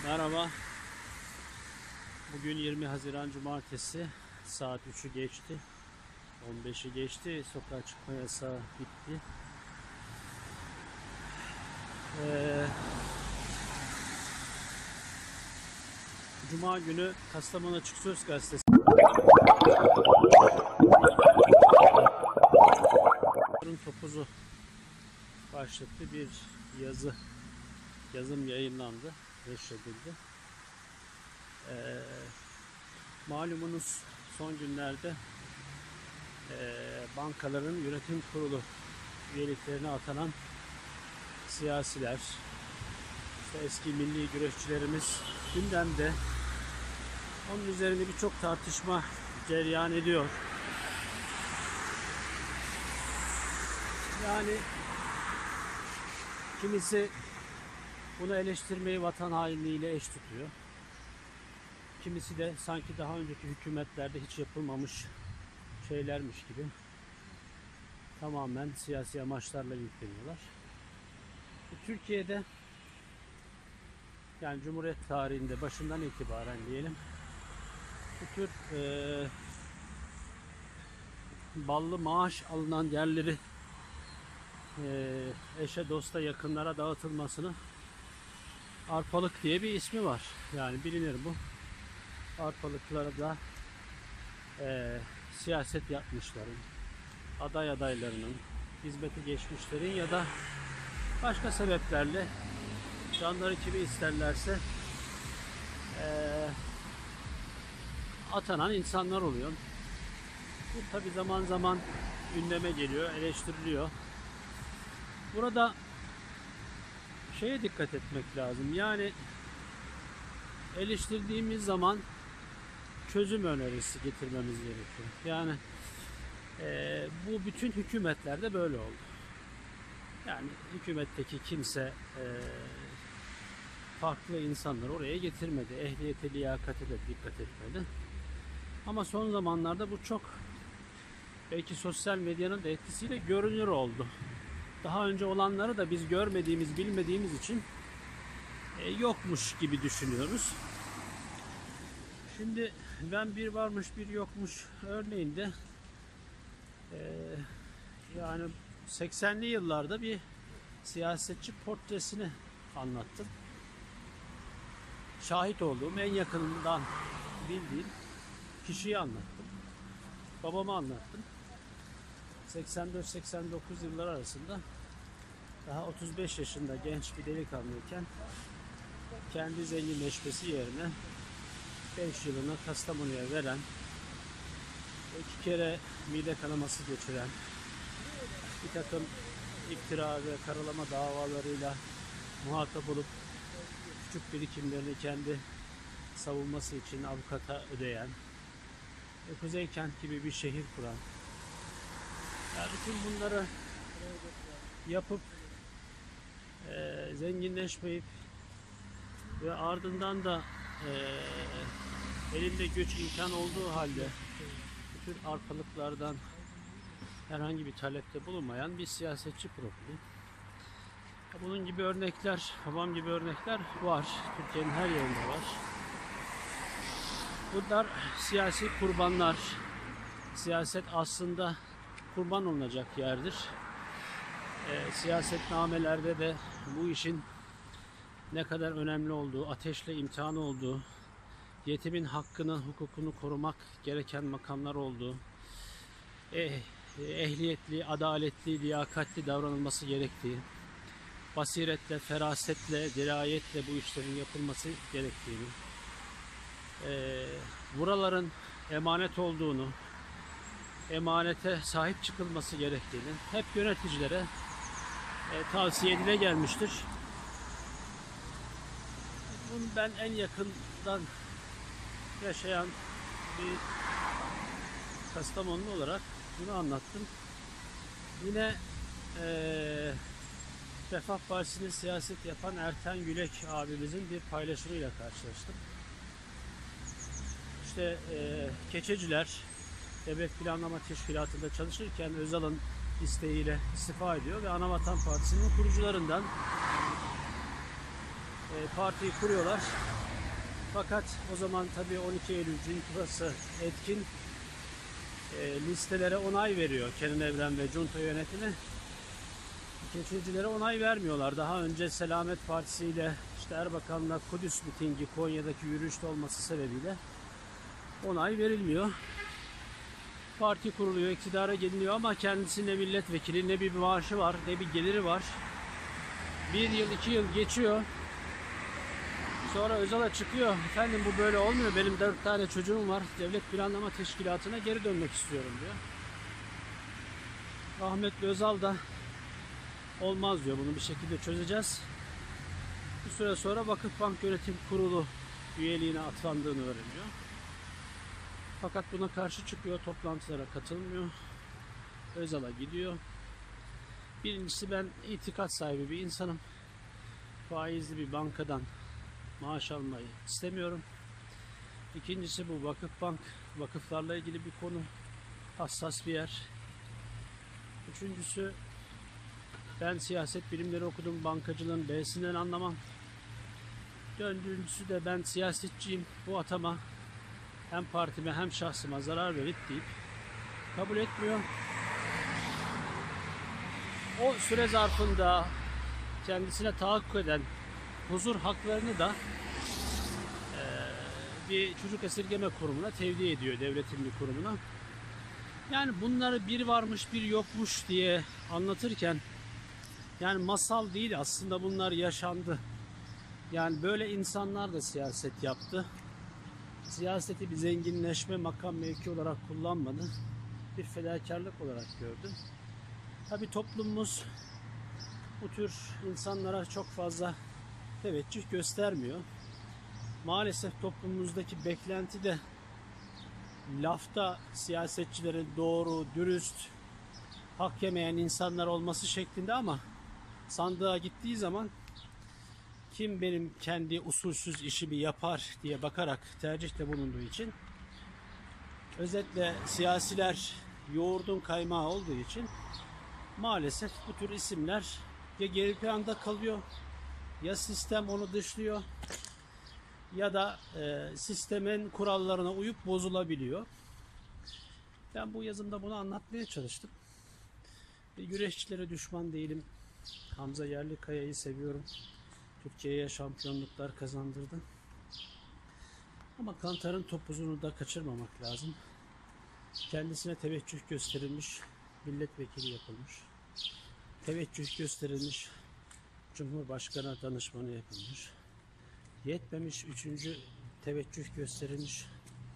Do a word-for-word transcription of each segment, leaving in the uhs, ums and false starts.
Merhaba. Bugün yirmi Haziran Cumartesi. Saat üçü geçti. on beşi geçti. Sokağa çıkma yasağı bitti. Ee, Cuma günü Kastamonu Açık Söz Gazetesi topuzu başlıklı bir yazı yazım yayınlandı, neşredildi. Ee, malumunuz son günlerde e, bankaların yönetim kurulu üyeliklerine atanan siyasiler, işte eski milli güreşçilerimiz gündemde. Onun üzerinde birçok tartışma cereyan ediyor. Yani kimisi bunu eleştirmeyi vatan hainliğiyle eş tutuyor. Kimisi de sanki daha önceki hükümetlerde hiç yapılmamış şeylermiş gibi tamamen siyasi amaçlarla yükleniyorlar. Türkiye'de, yani Cumhuriyet tarihinde başından itibaren diyelim, bu tür e, ballı maaş alınan yerleri e, eşe, dosta, yakınlara dağıtılmasını arpalık diye bir ismi var. Yani bilinir bu. Arpalıklara da e, siyaset yapmışların, aday adaylarının, hizmeti geçmişlerin ya da başka sebeplerle canları kimi isterlerse e, atanan insanlar oluyor. Bu tabi zaman zaman gündeme geliyor, eleştiriliyor. Burada şeye dikkat etmek lazım. Yani eleştirdiğimiz zaman çözüm önerisi getirmemiz gerekiyor. Yani e, bu bütün hükümetlerde böyle oldu. Yani hükümetteki kimse e, farklı insanları oraya getirmedi. Ehliyete, liyakate de dikkat etmedi. Ama son zamanlarda bu çok, belki sosyal medyanın da etkisiyle görünür oldu. Daha önce olanları da biz görmediğimiz, bilmediğimiz için e, yokmuş gibi düşünüyoruz. Şimdi ben bir varmış bir yokmuş örneğinde e, yani seksenli yıllarda bir siyasetçi portresini anlattım. Şahit olduğum, en yakınından bildiğim kişiyi anlattım. Babamı anlattım. seksen dört seksen dokuz yıllar arasında daha otuz beş yaşında genç bir delikanlıyken kendi zenginleşmesi yerine beş yılını Kastamonu'ya veren, iki kere mide kanaması geçiren, bir takım iftira ve karalama davalarıyla muhatap olup küçük birikimlerini kendi savunması için avukata ödeyen, Kuzeykent gibi bir şehir kuran, yani bütün bunları yapıp e, zenginleşmeyip ve ardından da e, elinde güç imkan olduğu halde bütün arkalıklardan herhangi bir talepte bulunmayan bir siyasetçi profili. Bunun gibi örnekler, babam gibi örnekler var. Türkiye'nin her yerinde var. Bunlar siyasi kurbanlar. Siyaset aslında kurban olunacak yerdir. E, siyasetnamelerde de bu işin ne kadar önemli olduğu, ateşle imtihan olduğu, yetimin hakkını, hukukunu korumak gereken makamlar olduğu, eh, ehliyetli, adaletli, liyakatli davranılması gerektiği, basiretle, ferasetle, dirayetle bu işlerin yapılması gerektiğini, e, buraların emanet olduğunu, emanete sahip çıkılması gerektiğini hep yöneticilere e, tavsiye edile gelmiştir. Bunu ben en yakından yaşayan bir Kastamonlu olarak bunu anlattım. Yine e, Refah Partisi'nin siyaset yapan Erten Gülek abimizin bir paylaşımıyla karşılaştım. İşte e, keçeciler Devlet Planlama Teşkilatı'nda çalışırken Özal'ın isteğiyle istifa ediyor ve Anavatan Partisi'nin kurucularından e, partiyi kuruyorlar. Fakat o zaman tabii on iki Eylül Cuntası etkin, e, listelere onay veriyor Kenan Evren ve Junta yönetimi. Geçicilere onay vermiyorlar. Daha önce Selamet Partisi ile işte Erbakan'la Kudüs mitingi Konya'daki yürüyüşte olması sebebiyle onay verilmiyor. Parti kuruluyor, iktidara geliniyor ama kendisi ne milletvekili, ne bir maaşı var, ne bir geliri var. Bir yıl, iki yıl geçiyor. Sonra Özal'a çıkıyor. Efendim bu böyle olmuyor. Benim dört tane çocuğum var. Devlet Planlama Teşkilatı'na geri dönmek istiyorum diyor. Rahmetli Özal da olmaz diyor. Bunu bir şekilde çözeceğiz. Bir süre sonra Vakıfbank Yönetim Kurulu üyeliğine atandığını öğreniyor. Fakat buna karşı çıkıyor. Toplantılara katılmıyor. Özal'a gidiyor. Birincisi, ben itikat sahibi bir insanım. Faizli bir bankadan maaş almayı istemiyorum. İkincisi, bu Vakıfbank, vakıflarla ilgili bir konu. Hassas bir yer. Üçüncüsü, ben siyaset bilimleri okudum. Bankacılığın B'sinden anlamam. Dördüncüsü de ben siyasetçiyim. Bu atama hem partime hem şahsıma zarar verir deyip kabul etmiyor. O süre zarfında kendisine tahakkuk eden huzur haklarını da e, bir çocuk esirgeme kurumuna tevdi ediyor, devletin bir kurumuna. Yani bunları bir varmış bir yokmuş diye anlatırken, yani masal değil aslında, bunlar yaşandı. Yani böyle insanlar da siyaset yaptı. Siyaseti bir zenginleşme, makam mevki olarak kullanmadı. Bir fedakarlık olarak gördü. Tabii toplumumuz bu tür insanlara çok fazla teveccüh göstermiyor. Maalesef toplumumuzdaki beklenti de lafta siyasetçilerin doğru, dürüst, hak yemeyen insanlar olması şeklinde, ama sandığa gittiği zaman kim benim kendi usulsüz işimi yapar diye bakarak tercihte bulunduğu için, özetle siyasiler yoğurdun kaymağı olduğu için maalesef bu tür isimler ya geri planda kalıyor, ya sistem onu dışlıyor, ya da e, sistemin kurallarına uyup bozulabiliyor. Ben bu yazımda bunu anlatmaya çalıştım. E, güreşçilere düşman değilim. Hamza Yerlikaya'yı seviyorum. Türkiye'ye şampiyonluklar kazandırdı. Ama Kantar'ın topuzunu da kaçırmamak lazım. Kendisine teveccüh gösterilmiş, milletvekili yapılmış. Teveccüh gösterilmiş, Cumhurbaşkanı danışmanı yapılmış. Yetmemiş, üçüncü teveccüh gösterilmiş,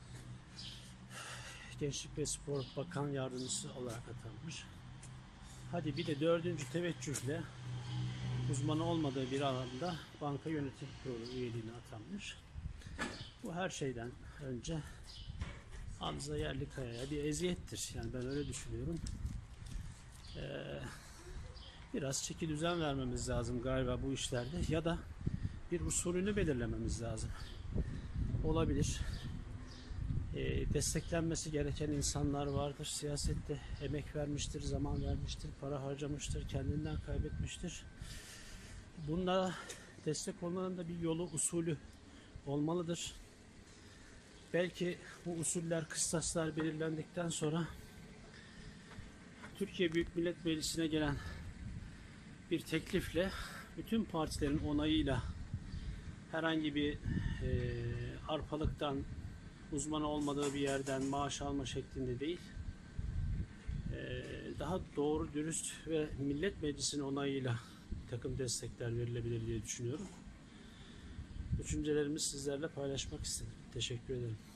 Gençlik ve Spor Bakan Yardımcısı olarak atanmış. Hadi bir de dördüncü teveccühle uzmanı olmadığı bir alanda banka yönetim kurulu üyeliğine atanmış. Bu her şeyden önce Hamza Yerlikaya'ya bir eziyettir. Yani ben öyle düşünüyorum. Ee, biraz çeki düzen vermemiz lazım galiba bu işlerde, ya da bir usulünü belirlememiz lazım. Olabilir. Ee, desteklenmesi gereken insanlar vardır. Siyasette emek vermiştir, zaman vermiştir, para harcamıştır, kendinden kaybetmiştir. Bunda destek olmanın da bir yolu, usulü olmalıdır. Belki bu usuller, kıstaslar belirlendikten sonra Türkiye Büyük Millet Meclisi'ne gelen bir teklifle, bütün partilerin onayıyla, herhangi bir e, arpalıktan, uzmanı olmadığı bir yerden maaş alma şeklinde değil, e, daha doğru, dürüst ve Millet Meclisi'nin onayıyla bir takım destekler verilebilir diye düşünüyorum. Düşüncelerimi sizlerle paylaşmak istedim. Teşekkür ederim.